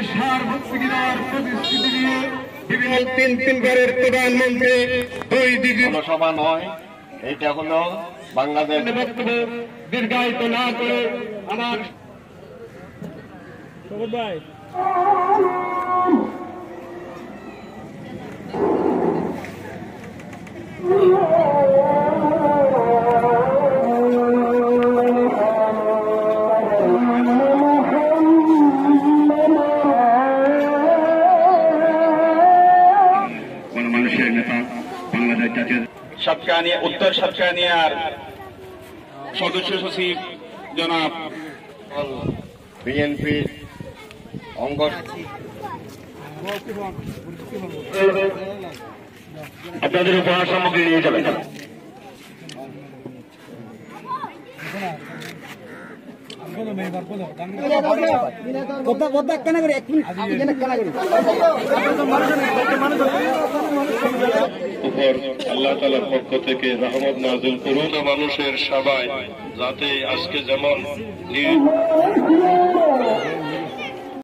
সার্বভৌমিকতার প্রতিশ্রুতি দিয়ে বিভিন্ন তিনবারের প্রধানমন্ত্রী দুই দিকে সভা নয়, এটা হলো বাংলাদেশ। বক্তব্য দীর্ঘায়িত না করে আমার ভাই মানুষের নেতা বাংলাদেশ জাতীয় সাতকানিয়া উত্তর সাতকানিয়ার সদস্য সচিব জনাব বিএনপির অঙ্গ আপনাদের উপহার সামগ্রী নিয়ে যাবেন। আল্লাহ তাআলার পক্ষ থেকে রহমত নাযিল করুন মানুষের সবাই, যাতে আজকে যেমন